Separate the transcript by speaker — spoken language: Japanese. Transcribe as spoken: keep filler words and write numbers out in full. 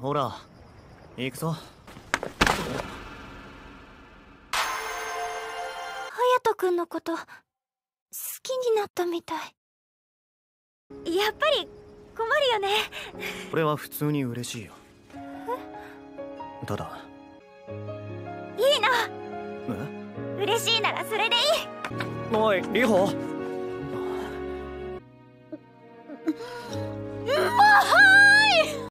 Speaker 1: ほら行くぞ。
Speaker 2: 隼人君のこと好きになったみたい。やっぱり困るよね。
Speaker 1: これは普通に嬉しいよ。ただ
Speaker 2: いいの。
Speaker 1: え
Speaker 2: 嬉しいならそれでいい。
Speaker 1: おいリホ。